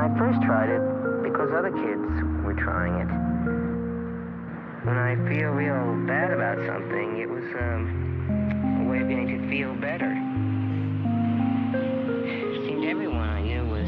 first tried it because other kids were trying it. When I feel real bad about something, it was a way of getting to feel better. It seemed everyone I knew was